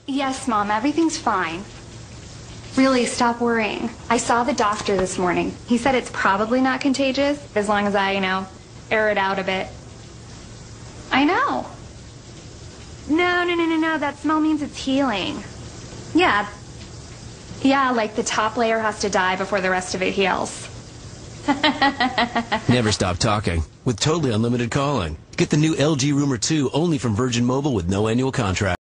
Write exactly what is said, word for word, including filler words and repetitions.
Yes, Mom, everything's fine. Really, stop worrying. I saw the doctor this morning. He said it's probably not contagious, as long as I, you know, air it out a bit. I know. No, no, no, no, no, that smell means it's healing. Yeah. Yeah, like the top layer has to die before the rest of it heals. Never stop talking with totally unlimited calling. Get the new L G Rumor two only from Virgin Mobile with no annual contract.